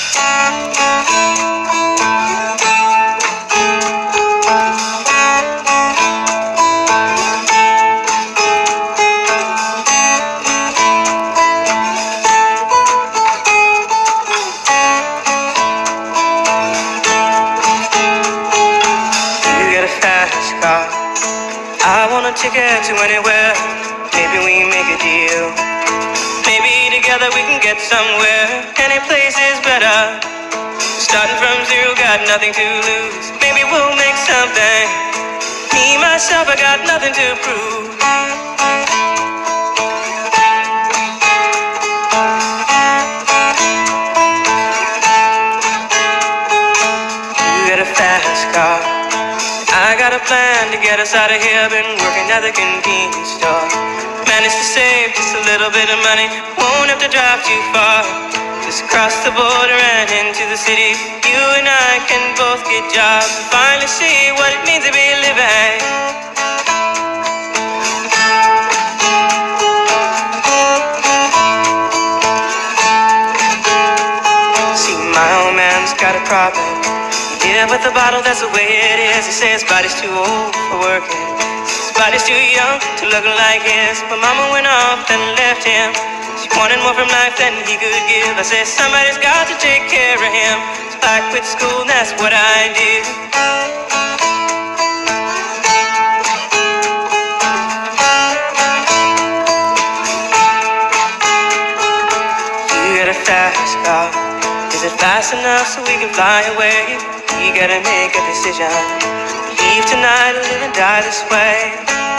I want a ticket to anywhere. Maybe we make a deal. Maybe together we can get somewhere. Any place is better. Starting from zero, got nothing to lose. Maybe we'll make something. Me, myself, I got nothing to prove. You got a fast car. I got a plan to get us out of here. Been working at the convenience store. Managed to save just a little bit of money. Won't have to drive too far. Just cross the border and into the city. You and I can both get jobs and finally see what it means to be living. See, my old man's got a problem. Yeah, but the bottle, that's the way it is. He says his body's too old for working. His body's too young to look like his. But mama went off and left him. She wanted more from life than he could give. I said somebody's got to take care of him. So I quit school and that's what I did. You got a fast car. Is it fast enough so we can fly away? You gotta make a decision. Leave tonight or live and die this way.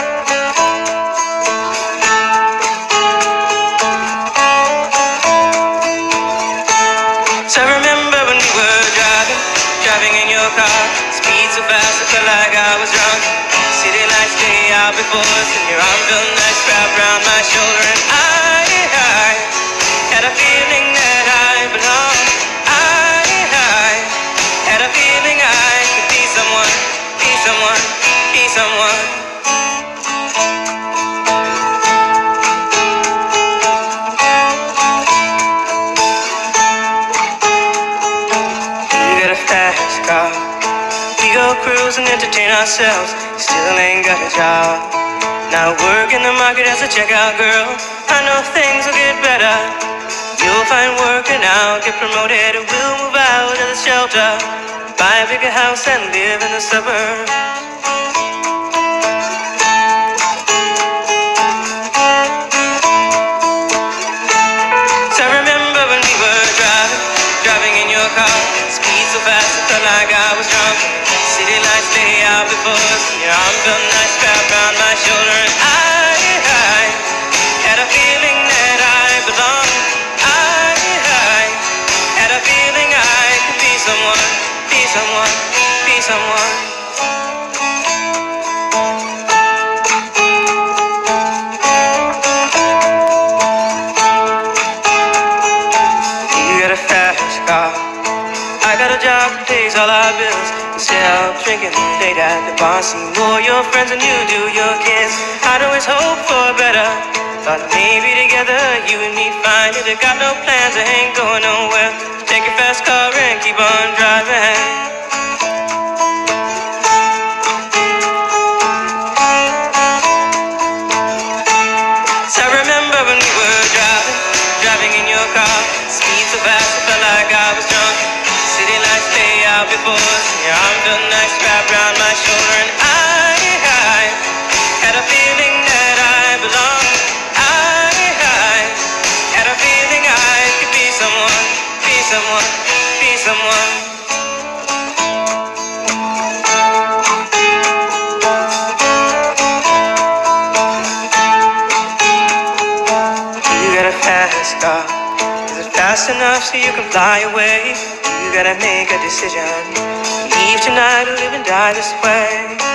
So I remember when we were driving in your car. Speed so fast I felt like I was drunk. City lights lay out before us, and your arm felt nice wrapped around my shoulder. And I had a feeling that I belonged. I had a feeling I could be someone, be someone, be someone. You got a fast car. We go cruise and entertain ourselves. Still ain't got a job. Now work in the market as a checkout girl. I know things will get better. You'll find work and I'll get promoted. We'll move out of the shelter, buy a bigger house and live in the suburbs. So I remember when we were driving in your car. Speed so fast I felt like I was drunk. City lights lay out before us, and your arm felt nice wrapped around my shoulder. And I had a feeling that I belonged. I had a feeling I could be someone, be someone, be someone. You got a fast car. I got a job that pays all our bills. Instead of drinking late at the bar, see more your friends than you do your kids. I'd always hope for better. Thought maybe together you and me find it. I got no plans, I ain't going nowhere. Take your fast car and keep on driving. So I remember when we were driving in your car. Speed so fast I felt like I was drunk. City lights lay out before us, and your arm felt nice wrapped around my shoulder. And I had a feeling that I belonged. I had a feeling I could be someone, be someone, be someone. You got a fast car. Is it fast enough so you can fly away? You gotta make a decision. Leave tonight or live and die this way.